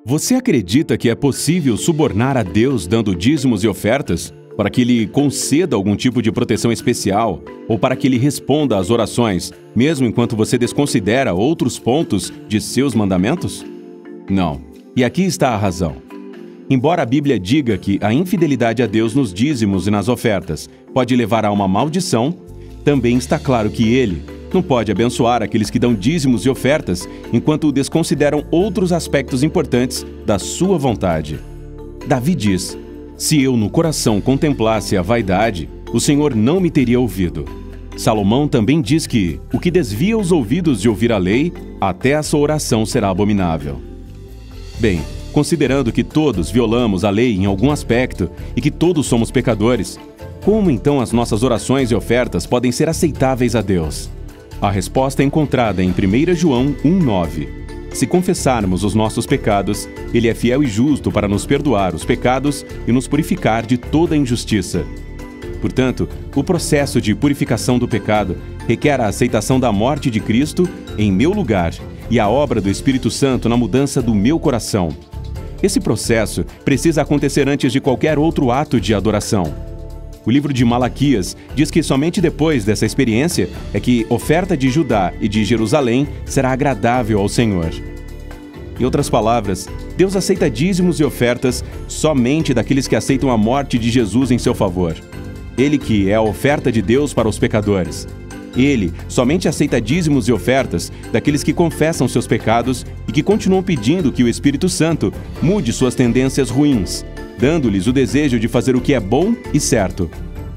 Você acredita que é possível subornar a Deus dando dízimos e ofertas para que Ele conceda algum tipo de proteção especial ou para que Ele responda às orações, mesmo enquanto você desconsidera outros pontos de seus mandamentos? Não. E aqui está a razão. Embora a Bíblia diga que a infidelidade a Deus nos dízimos e nas ofertas pode levar a uma maldição, também está claro que Ele não pode abençoar aqueles que dão dízimos e ofertas enquanto desconsideram outros aspectos importantes da sua vontade. Davi diz: "Se eu no coração contemplasse a vaidade, o Senhor não me teria ouvido." Salomão também diz que o que desvia os ouvidos de ouvir a lei, até a sua oração será abominável. Bem, considerando que todos violamos a lei em algum aspecto e que todos somos pecadores, como então as nossas orações e ofertas podem ser aceitáveis a Deus? A resposta é encontrada em 1 João 1,9. Se confessarmos os nossos pecados, Ele é fiel e justo para nos perdoar os pecados e nos purificar de toda injustiça. Portanto, o processo de purificação do pecado requer a aceitação da morte de Cristo em meu lugar e a obra do Espírito Santo na mudança do meu coração. Esse processo precisa acontecer antes de qualquer outro ato de adoração. O livro de Malaquias diz que somente depois dessa experiência é que a oferta de Judá e de Jerusalém será agradável ao Senhor. Em outras palavras, Deus aceita dízimos e ofertas somente daqueles que aceitam a morte de Jesus em seu favor. Ele que é a oferta de Deus para os pecadores. Ele somente aceita dízimos e ofertas daqueles que confessam seus pecados e que continuam pedindo que o Espírito Santo mude suas tendências ruins, dando-lhes o desejo de fazer o que é bom e certo.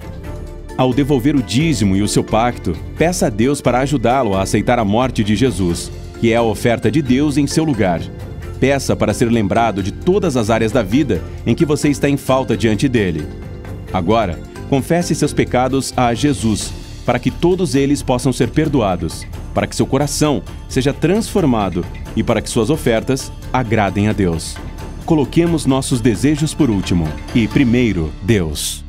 Ao devolver o dízimo e o seu pacto, peça a Deus para ajudá-lo a aceitar a morte de Jesus, que é a oferta de Deus em seu lugar. Peça para ser lembrado de todas as áreas da vida em que você está em falta diante dele. Agora, confesse seus pecados a Jesus, para que todos eles possam ser perdoados, para que seu coração seja transformado e para que suas ofertas agradem a Deus. Coloquemos nossos desejos por último e primeiro Deus.